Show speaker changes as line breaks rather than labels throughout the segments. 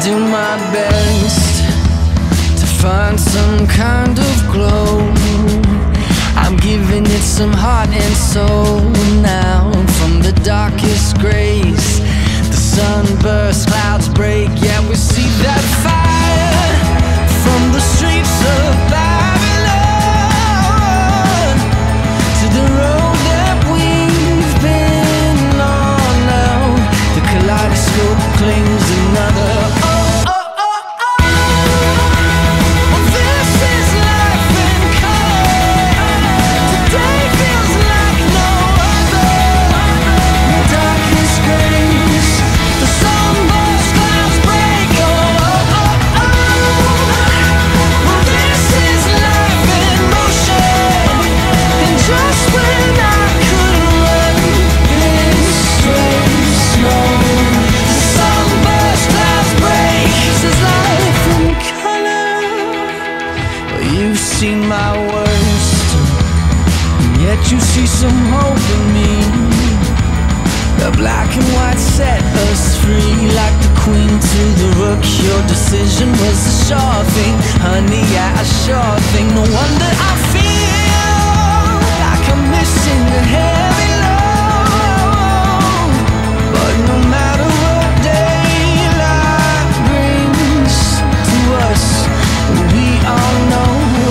do my best to find some kind of glow. I'm giving it some heart and soul now. From the darkest grays, the sunburst, clouds break. Yeah, we see that fire from the streets of Babylon to the road that we've been on now. The kaleidoscope claims another. You've seen my worst, and yet you see some hope in me. The black and white set us free, like the queen to the rook. Your decision was a sure thing, honey, yeah, a sure thing. No wonder I feel like I'm missing a heavy load. But no matter what daylight brings to us, we all know.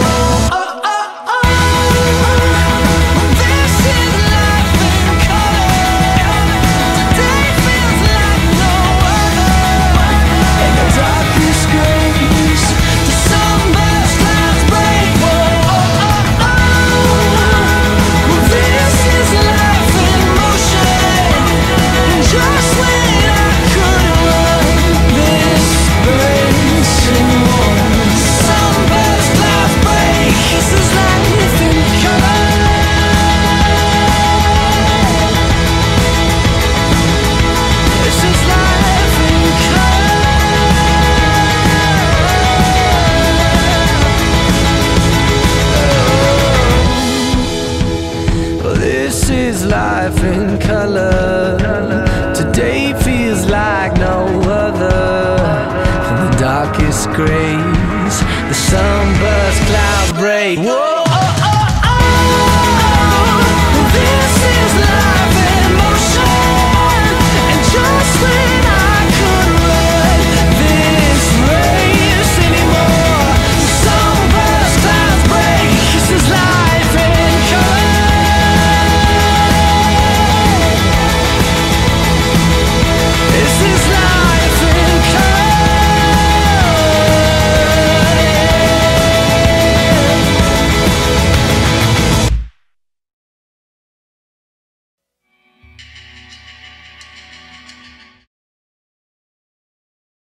This is life in color. Today feels like no other. From the darkest grays, the sunburst, clouds break. Whoa, oh, oh, oh. This is life.